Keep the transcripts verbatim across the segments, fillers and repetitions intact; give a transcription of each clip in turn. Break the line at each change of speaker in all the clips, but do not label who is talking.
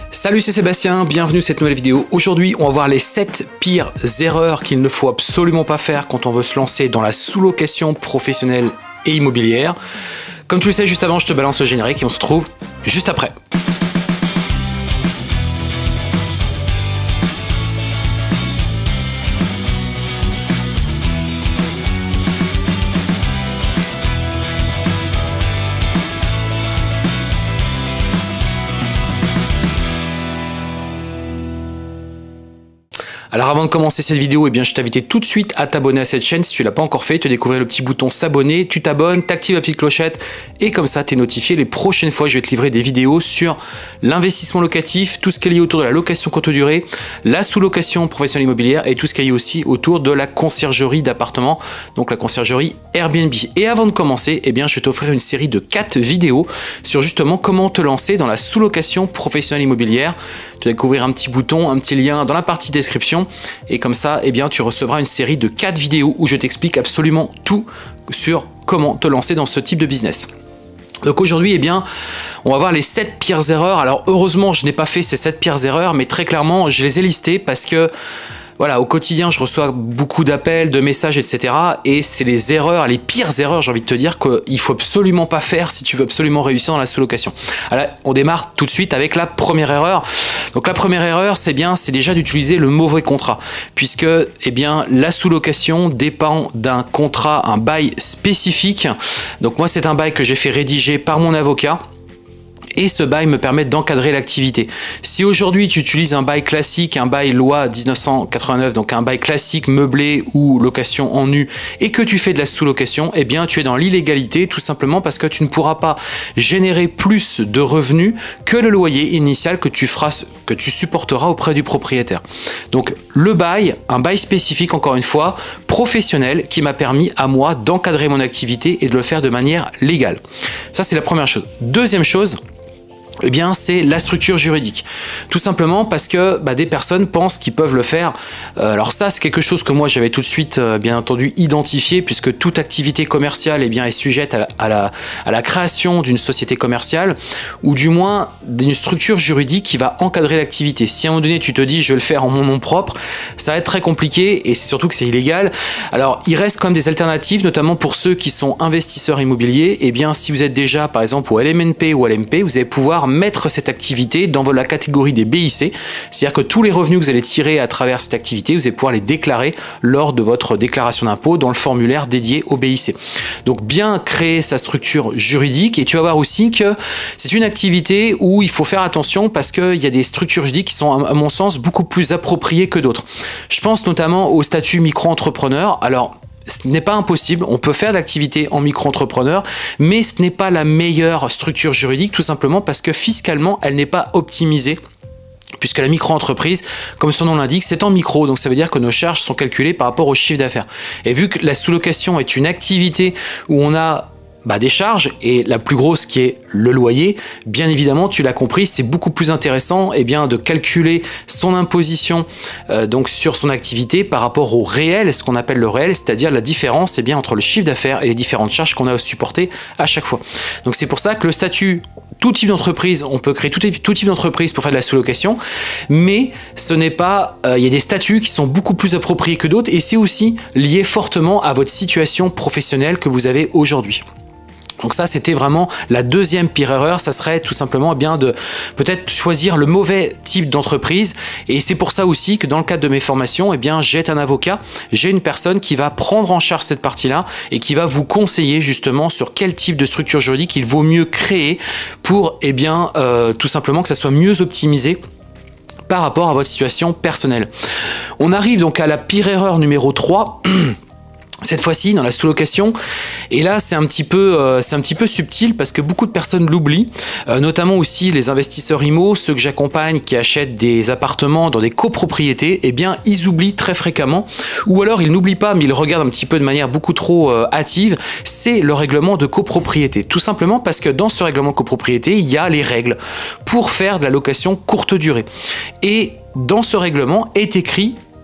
Salut, c'est Sébastien, bienvenue à cette nouvelle vidéo. Aujourd'hui, on va voir les sept pires erreurs qu'il ne faut absolument pas faire quand on veut se lancer dans la sous-location professionnelle et immobilière. Comme tu le sais, juste avant, je te balance le générique et on se retrouve juste après. Alors avant de commencer cette vidéo, eh bien, je t'invite tout de suite à t'abonner à cette chaîne si tu ne l'as pas encore fait, te découvrir le petit bouton s'abonner, tu t'abonnes, t'actives la petite clochette et comme ça tu es notifié les prochaines fois que je vais te livrer des vidéos sur l'investissement locatif, tout ce qui est lié autour de la location courte durée, la sous-location professionnelle immobilière et tout ce qui est lié aussi autour de la conciergerie d'appartements, donc la conciergerie Airbnb. Et avant de commencer, eh bien, je vais t'offrir une série de quatre vidéos sur justement comment te lancer dans la sous-location professionnelle immobilière. Tu vas découvrir un petit bouton, un petit lien dans la partie description. Et comme ça, eh bien, tu recevras une série de quatre vidéos où je t'explique absolument tout sur comment te lancer dans ce type de business. Donc aujourd'hui, eh bien, on va voir les sept pires erreurs. Alors heureusement, je n'ai pas fait ces sept pires erreurs, mais très clairement, je les ai listées parce que voilà, au quotidien, je reçois beaucoup d'appels, de messages, et cetera. Et c'est les erreurs, les pires erreurs, j'ai envie de te dire, qu'il faut absolument pas faire si tu veux absolument réussir dans la sous-location. Alors, on démarre tout de suite avec la première erreur. Donc la première erreur, c'est bien, c'est déjà d'utiliser le mauvais contrat, puisque eh bien la sous-location dépend d'un contrat, un bail spécifique. Donc moi, c'est un bail que j'ai fait rédiger par mon avocat. Et ce bail me permet d'encadrer l'activité. Si aujourd'hui tu utilises un bail classique, un bail loi mille neuf cent quatre-vingt-neuf, donc un bail classique meublé ou location en nu, et que tu fais de la sous-location, eh bien tu es dans l'illégalité tout simplement parce que tu ne pourras pas générer plus de revenus que le loyer initial que tu feras, que tu supporteras auprès du propriétaire. Donc le bail, un bail spécifique encore une fois, professionnel, qui m'a permis à moi d'encadrer mon activité et de le faire de manière légale. Ça c'est la première chose. Deuxième chose, eh bien, c'est la structure juridique. Tout simplement parce que bah, des personnes pensent qu'ils peuvent le faire. Euh, alors ça, c'est quelque chose que moi, j'avais tout de suite, euh, bien entendu, identifié, puisque toute activité commerciale eh bien, est sujette à la, à la, à la création d'une société commerciale, ou du moins d'une structure juridique qui va encadrer l'activité. Si à un moment donné, tu te dis, je vais le faire en mon nom propre, ça va être très compliqué, et c'est surtout que c'est illégal. Alors, il reste quand même des alternatives, notamment pour ceux qui sont investisseurs immobiliers. Eh bien, si vous êtes déjà, par exemple, au L M N P ou L M P, vous allez pouvoir mettre cette activité dans la catégorie des B I C, c'est-à-dire que tous les revenus que vous allez tirer à travers cette activité, vous allez pouvoir les déclarer lors de votre déclaration d'impôt dans le formulaire dédié au B I C. Donc bien créer sa structure juridique, et tu vas voir aussi que c'est une activité où il faut faire attention parce qu'il y a des structures juridiques qui sont à mon sens beaucoup plus appropriées que d'autres. Je pense notamment au statut micro-entrepreneur. Alors ce n'est pas impossible, on peut faire de l'activité en micro-entrepreneur, mais ce n'est pas la meilleure structure juridique, tout simplement parce que fiscalement, elle n'est pas optimisée. Puisque la micro-entreprise, comme son nom l'indique, c'est en micro, donc ça veut dire que nos charges sont calculées par rapport au chiffre d'affaires. Et vu que la sous-location est une activité où on a Bah, des charges, et la plus grosse qui est le loyer, bien évidemment, tu l'as compris, c'est beaucoup plus intéressant eh bien, de calculer son imposition euh, donc sur son activité par rapport au réel, ce qu'on appelle le réel, c'est-à-dire la différence eh bien, entre le chiffre d'affaires et les différentes charges qu'on a à supporter à chaque fois. Donc c'est pour ça que le statut, tout type d'entreprise, on peut créer tout, tout type d'entreprise pour faire de la sous-location, mais ce n'est pas, il euh, y a des statuts qui sont beaucoup plus appropriés que d'autres, et c'est aussi lié fortement à votre situation professionnelle que vous avez aujourd'hui. Donc ça, c'était vraiment la deuxième pire erreur. Ça serait tout simplement bien de peut-être choisir le mauvais type d'entreprise. Et c'est pour ça aussi que dans le cadre de mes formations, eh bien, j'ai un avocat, j'ai une personne qui va prendre en charge cette partie-là et qui va vous conseiller justement sur quel type de structure juridique il vaut mieux créer pour, eh bien, euh, tout simplement que ça soit mieux optimisé par rapport à votre situation personnelle. On arrive donc à la pire erreur numéro trois. Cette fois-ci dans la sous-location, et là c'est un petit peu euh, c'est un petit peu subtil parce que beaucoup de personnes l'oublient, euh, notamment aussi les investisseurs immo, ceux que j'accompagne qui achètent des appartements dans des copropriétés, eh bien ils oublient très fréquemment, ou alors ils n'oublient pas mais ils regardent un petit peu de manière beaucoup trop euh, hâtive, c'est le règlement de copropriété. Tout simplement parce que dans ce règlement de copropriété, il y a les règles pour faire de la location courte durée. Et dans ce règlement est écrit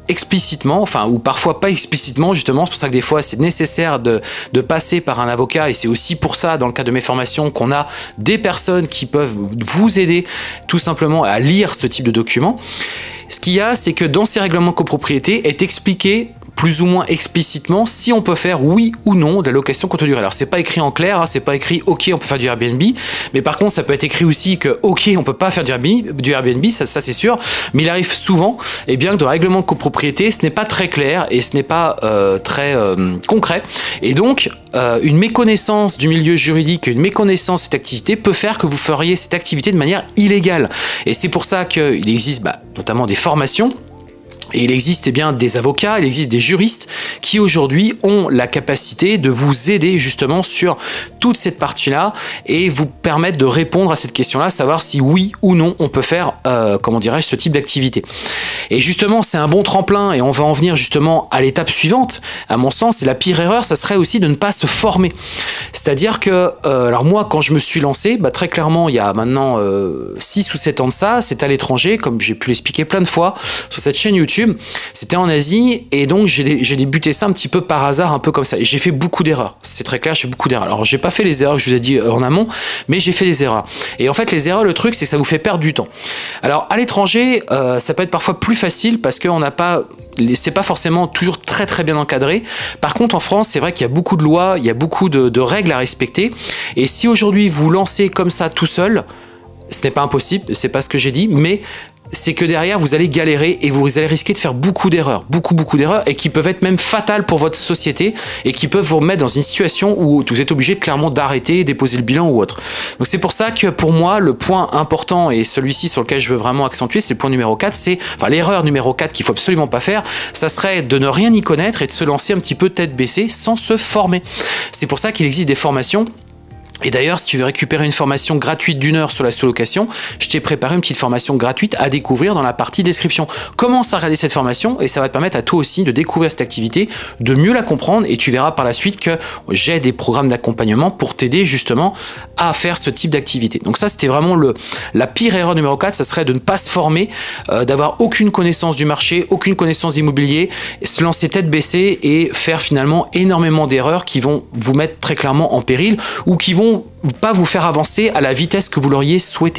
explicitement, enfin ou parfois pas explicitement justement, c'est pour ça que des fois c'est nécessaire de, de passer par un avocat et c'est aussi pour ça dans le cadre de mes formations qu'on a des personnes qui peuvent vous aider tout simplement à lire ce type de document. Ce qu'il y a, c'est que dans ces règlements de copropriété est expliqué plus ou moins explicitement si on peut faire oui ou non de la location courte durée. Alors c'est pas écrit en clair, hein, c'est pas écrit ok on peut faire du Airbnb, mais par contre ça peut être écrit aussi que ok on peut pas faire du Airbnb, du Airbnb ça, ça c'est sûr, mais il arrive souvent eh bien, que dans le règlement de copropriété ce n'est pas très clair et ce n'est pas euh, très euh, concret et donc euh, une méconnaissance du milieu juridique, une méconnaissance de cette activité peut faire que vous feriez cette activité de manière illégale et c'est pour ça qu'il existe bah, notamment des formations. Et il existe eh bien, des avocats, il existe des juristes qui aujourd'hui ont la capacité de vous aider justement sur toute cette partie-là et vous permettre de répondre à cette question-là, savoir si oui ou non on peut faire, euh, comment dirais-je, ce type d'activité. Et justement, c'est un bon tremplin et on va en venir justement à l'étape suivante. À mon sens, et la pire erreur, ça serait aussi de ne pas se former. C'est-à-dire que, euh, alors moi, quand je me suis lancé, bah, très clairement, il y a maintenant euh, six ou sept ans de ça, c'est à l'étranger, comme j'ai pu l'expliquer plein de fois sur cette chaîne YouTube. C'était en Asie et donc j'ai débuté ça un petit peu par hasard, un peu comme ça. Et j'ai fait beaucoup d'erreurs. C'est très clair, j'ai fait beaucoup d'erreurs. Alors j'ai pas fait les erreurs que je vous ai dit en amont, mais j'ai fait des erreurs. Et en fait, les erreurs, le truc, c'est que ça vous fait perdre du temps. Alors à l'étranger, euh, ça peut être parfois plus facile parce qu'on n'a pas, c'est pas forcément toujours très très bien encadré. Par contre, en France, c'est vrai qu'il y a beaucoup de lois, il y a beaucoup de, de règles à respecter. Et si aujourd'hui vous lancez comme ça tout seul, ce n'est pas impossible, c'est pas ce que j'ai dit, mais c'est que derrière vous allez galérer et vous allez risquer de faire beaucoup d'erreurs, beaucoup beaucoup d'erreurs et qui peuvent être même fatales pour votre société et qui peuvent vous remettre dans une situation où vous êtes obligé clairement d'arrêter, déposer le bilan ou autre. Donc c'est pour ça que pour moi le point important et celui-ci sur lequel je veux vraiment accentuer, c'est le point numéro quatre, c'est enfin l'erreur numéro quatre qu'il faut absolument pas faire, ça serait de ne rien y connaître et de se lancer un petit peu tête baissée sans se former. C'est pour ça qu'il existe des formations. Et d'ailleurs, si tu veux récupérer une formation gratuite d'une heure sur la sous-location, je t'ai préparé une petite formation gratuite à découvrir dans la partie description. Commence à regarder cette formation et ça va te permettre à toi aussi de découvrir cette activité, de mieux la comprendre et tu verras par la suite que j'ai des programmes d'accompagnement pour t'aider justement à faire ce type d'activité. Donc ça, c'était vraiment le, la pire erreur numéro quatre, ça serait de ne pas se former, euh, d'avoir aucune connaissance du marché, aucune connaissance d'immobilier, se lancer tête baissée et faire finalement énormément d'erreurs qui vont vous mettre très clairement en péril ou qui vont pas vous faire avancer à la vitesse que vous l'auriez souhaité.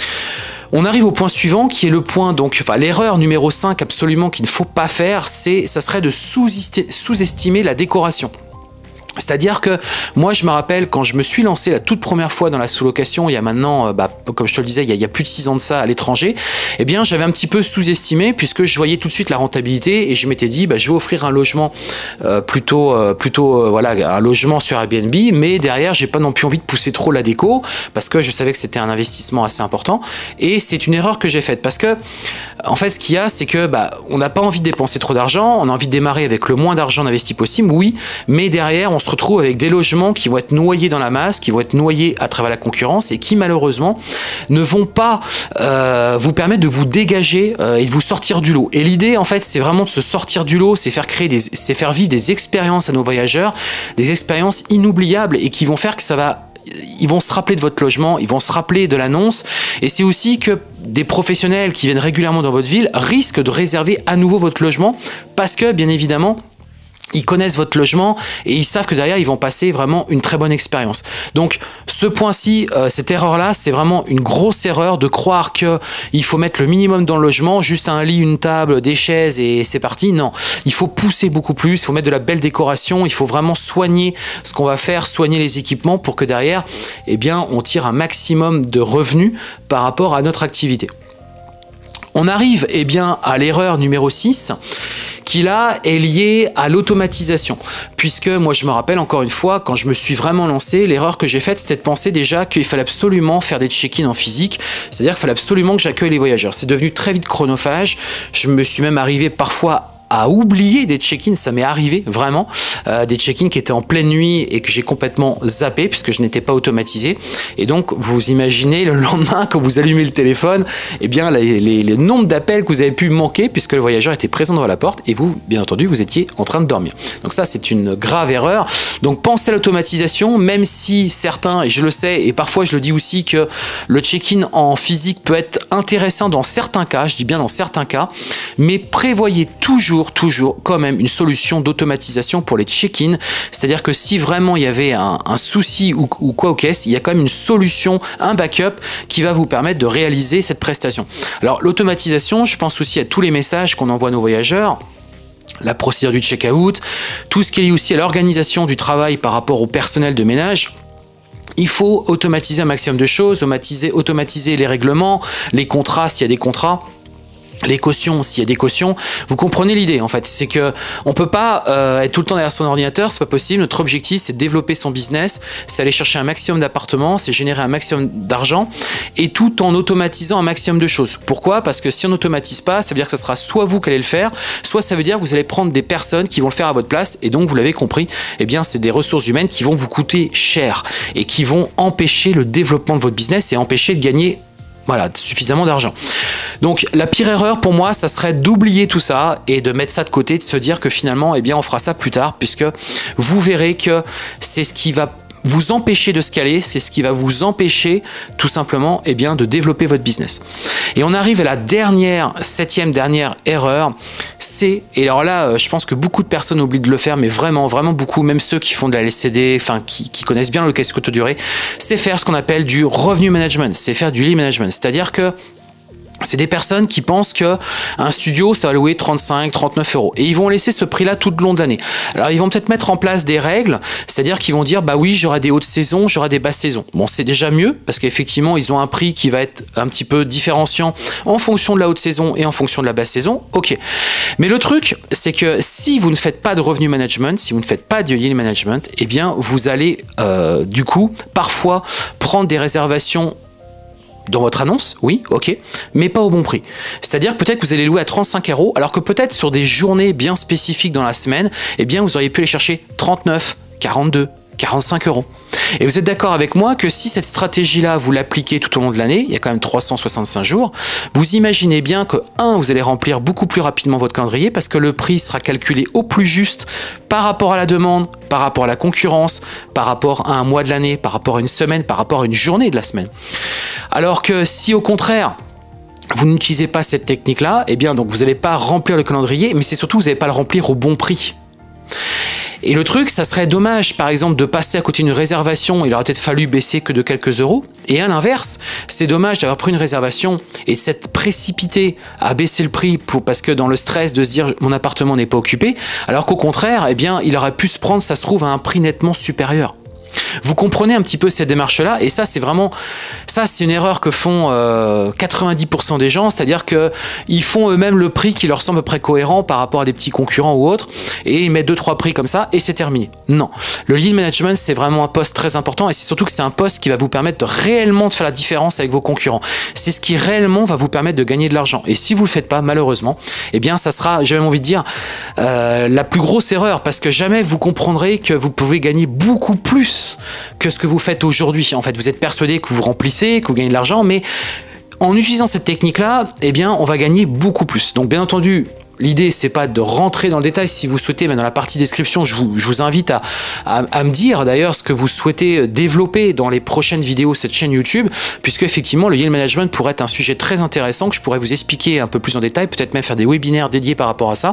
On arrive au point suivant qui est le point, donc, enfin, l'erreur numéro cinq absolument qu'il ne faut pas faire, c'est, ça serait de sous-estimer la décoration. C'est-à-dire que moi je me rappelle quand je me suis lancé la toute première fois dans la sous-location il y a maintenant, bah, comme je te le disais, il y a, il y a plus de six ans de ça à l'étranger, eh bien j'avais un petit peu sous-estimé puisque je voyais tout de suite la rentabilité et je m'étais dit bah, je vais offrir un logement euh, plutôt, euh, plutôt euh, voilà, un logement sur Airbnb, mais derrière j'ai pas non plus envie de pousser trop la déco parce que je savais que c'était un investissement assez important et c'est une erreur que j'ai faite parce que en fait ce qu'il y a c'est que bah, on n'a pas envie de dépenser trop d'argent, on a envie de démarrer avec le moins d'argent investi possible, oui, mais derrière on se retrouve avec des logements qui vont être noyés dans la masse, qui vont être noyés à travers la concurrence et qui malheureusement ne vont pas euh, vous permettre de vous dégager euh, et de vous sortir du lot. Et l'idée en fait c'est vraiment de se sortir du lot, c'est faire créer des, c'est faire vivre des expériences à nos voyageurs, des expériences inoubliables et qui vont faire que ça va ils vont se rappeler de votre logement, ils vont se rappeler de l'annonce et c'est aussi que des professionnels qui viennent régulièrement dans votre ville risquent de réserver à nouveau votre logement parce que bien évidemment ils connaissent votre logement et ils savent que derrière ils vont passer vraiment une très bonne expérience. Donc ce point-ci, euh, cette erreur-là, c'est vraiment une grosse erreur de croire que il faut mettre le minimum dans le logement, juste un lit, une table, des chaises et c'est parti. Non, il faut pousser beaucoup plus, il faut mettre de la belle décoration, il faut vraiment soigner ce qu'on va faire, soigner les équipements pour que derrière, eh bien, on tire un maximum de revenus par rapport à notre activité. On arrive eh bien, à l'erreur numéro six, qui là est lié à l'automatisation. Puisque moi je me rappelle encore une fois, quand je me suis vraiment lancé, l'erreur que j'ai faite c'était de penser déjà qu'il fallait absolument faire des check-in en physique, c'est-à-dire qu'il fallait absolument que j'accueille les voyageurs. C'est devenu très vite chronophage, je me suis même arrivé parfois à oublier des check-ins, ça m'est arrivé vraiment, euh, des check-ins qui étaient en pleine nuit et que j'ai complètement zappé puisque je n'étais pas automatisé. Et donc vous imaginez le lendemain quand vous allumez le téléphone, eh bien les, les, les nombres d'appels que vous avez pu manquer puisque le voyageur était présent devant la porte et vous, bien entendu, vous étiez en train de dormir. Donc ça, c'est une grave erreur. Donc pensez à l'automatisation, même si certains, et je le sais, et parfois je le dis aussi que le check-in en physique peut être intéressant dans certains cas, je dis bien dans certains cas, mais prévoyez toujours, toujours quand même une solution d'automatisation pour les check-in. C'est-à-dire que si vraiment il y avait un, un souci ou, ou quoi au caisse, il y a quand même une solution, un backup qui va vous permettre de réaliser cette prestation. Alors l'automatisation, je pense aussi à tous les messages qu'on envoie à nos voyageurs, la procédure du check-out, tout ce qui est lié aussi à l'organisation du travail par rapport au personnel de ménage. Il faut automatiser un maximum de choses, automatiser, automatiser les règlements, les contrats s'il y a des contrats, les cautions s'il y a des cautions. Vous comprenez l'idée en fait, c'est que on peut pas euh, être tout le temps derrière son ordinateur, c'est pas possible. Notre objectif c'est de développer son business, c'est aller chercher un maximum d'appartements, c'est générer un maximum d'argent et tout en automatisant un maximum de choses. Pourquoi? Parce que si on n'automatise pas, ça veut dire que ce sera soit vous qui allez le faire, soit ça veut dire que vous allez prendre des personnes qui vont le faire à votre place et donc vous l'avez compris, eh bien c'est des ressources humaines qui vont vous coûter cher et qui vont empêcher le développement de votre business et empêcher de gagner voilà, suffisamment d'argent. Donc la pire erreur pour moi, ça serait d'oublier tout ça et de mettre ça de côté, de se dire que finalement, eh bien, on fera ça plus tard, puisque vous verrez que c'est ce qui va vous empêcher de scaler, c'est ce qui va vous empêcher tout simplement eh bien, de développer votre business. Et on arrive à la dernière, septième dernière erreur, c'est, et alors là, je pense que beaucoup de personnes oublient de le faire, mais vraiment, vraiment beaucoup, même ceux qui font de la L C D, enfin qui, qui connaissent bien le caisse courte durée, c'est faire ce qu'on appelle du revenu management, c'est faire du lead management, c'est-à-dire que c'est des personnes qui pensent que un studio, ça va louer trente-cinq, trente-neuf euros. Et ils vont laisser ce prix-là tout le long de l'année. Alors, ils vont peut-être mettre en place des règles, c'est-à-dire qu'ils vont dire, bah oui, j'aurai des hautes saisons, j'aurai des basses saisons. Bon, c'est déjà mieux, parce qu'effectivement, ils ont un prix qui va être un petit peu différenciant en fonction de la haute saison et en fonction de la basse saison. Ok. Mais le truc, c'est que si vous ne faites pas de revenu management, si vous ne faites pas de yield management, eh bien, vous allez, euh, du coup, parfois prendre des réservations dans votre annonce, oui, ok, mais pas au bon prix. C'est-à-dire peut-être que vous allez louer à trente-cinq euros, alors que peut-être sur des journées bien spécifiques dans la semaine, eh bien vous auriez pu aller chercher trente-neuf, quarante-deux, quarante-cinq euros. Et vous êtes d'accord avec moi que si cette stratégie-là, vous l'appliquez tout au long de l'année, il y a quand même trois cent soixante-cinq jours, vous imaginez bien que, un, vous allez remplir beaucoup plus rapidement votre calendrier parce que le prix sera calculé au plus juste par rapport à la demande, par rapport à la concurrence, par rapport à un mois de l'année, par rapport à une semaine, par rapport à une journée de la semaine. Alors que si au contraire, vous n'utilisez pas cette technique-là, eh bien donc vous n'allez pas remplir le calendrier, mais c'est surtout que vous n'allez pas le remplir au bon prix. Et le truc, ça serait dommage, par exemple, de passer à côté d'une réservation, il aurait peut-être fallu baisser que de quelques euros. Et à l'inverse, c'est dommage d'avoir pris une réservation et de s'être précipité à baisser le prix pour, parce que dans le stress de se dire mon appartement n'est pas occupé, alors qu'au contraire, eh bien, il aurait pu se prendre, ça se trouve, à un prix nettement supérieur. Vous comprenez un petit peu cette démarche-là, et ça, c'est vraiment, ça, c'est une erreur que font euh, quatre-vingt-dix pour cent des gens, c'est-à-dire qu'ils font eux-mêmes le prix qui leur semble à peu près cohérent par rapport à des petits concurrents ou autres, et ils mettent deux, trois prix comme ça, et c'est terminé. Non. Le lead management, c'est vraiment un poste très important, et c'est surtout que c'est un poste qui va vous permettre de réellement de faire la différence avec vos concurrents. C'est ce qui réellement va vous permettre de gagner de l'argent. Et si vous le faites pas, malheureusement, eh bien, ça sera, j'ai même envie de dire, euh, la plus grosse erreur, parce que jamais vous comprendrez que vous pouvez gagner beaucoup plus que ce que vous faites aujourd'hui. En fait, vous êtes persuadé que vous remplissez, que vous gagnez de l'argent, mais en utilisant cette technique-là, eh bien, on va gagner beaucoup plus. Donc, bien entendu, l'idée, c'est pas de rentrer dans le détail. Si vous souhaitez, mais dans la partie description, je vous, je vous invite à, à, à me dire d'ailleurs ce que vous souhaitez développer dans les prochaines vidéos de cette chaîne YouTube, puisque effectivement, le yield management pourrait être un sujet très intéressant que je pourrais vous expliquer un peu plus en détail, peut-être même faire des webinaires dédiés par rapport à ça.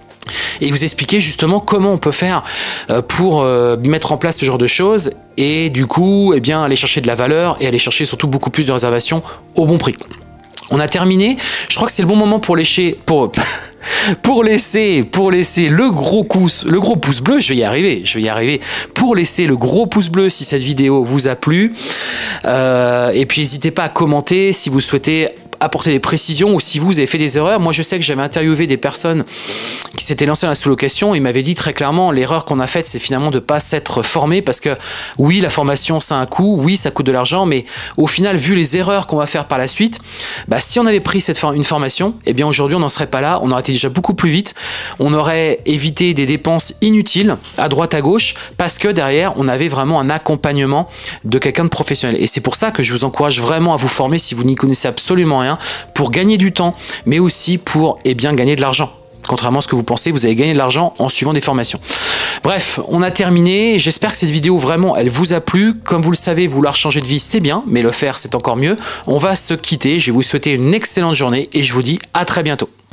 Et vous expliquer justement comment on peut faire pour mettre en place ce genre de choses et du coup, eh bien, aller chercher de la valeur et aller chercher surtout beaucoup plus de réservations au bon prix. On a terminé. Je crois que c'est le bon moment pour lécher, pour, pour laisser, pour laisser le gros pouce, le gros pouce bleu. Je vais y arriver, je vais y arriver. Pour laisser le gros pouce bleu si cette vidéo vous a plu. Euh, et puis n'hésitez pas à commenter si vous souhaitez apporter des précisions ou si vous avez fait des erreurs. Moi, je sais que j'avais interviewé des personnes qui s'étaient lancées dans la sous-location et m'avaient dit très clairement, l'erreur qu'on a faite, c'est finalement de ne pas s'être formé parce que oui, la formation, ça a un coût, oui, ça coûte de l'argent, mais au final, vu les erreurs qu'on va faire par la suite, bah, si on avait pris cette for- une formation, eh bien aujourd'hui, on n'en serait pas là, on aurait été déjà beaucoup plus vite, on aurait évité des dépenses inutiles à droite, à gauche, parce que derrière, on avait vraiment un accompagnement de quelqu'un de professionnel. Et c'est pour ça que je vous encourage vraiment à vous former si vous n'y connaissez absolument rien, pour gagner du temps, mais aussi pour eh bien, gagner de l'argent. Contrairement à ce que vous pensez, vous allez gagner de l'argent en suivant des formations. Bref, on a terminé. J'espère que cette vidéo, vraiment, elle vous a plu. Comme vous le savez, vouloir changer de vie, c'est bien, mais le faire, c'est encore mieux. On va se quitter. Je vais vous souhaiter une excellente journée et je vous dis à très bientôt.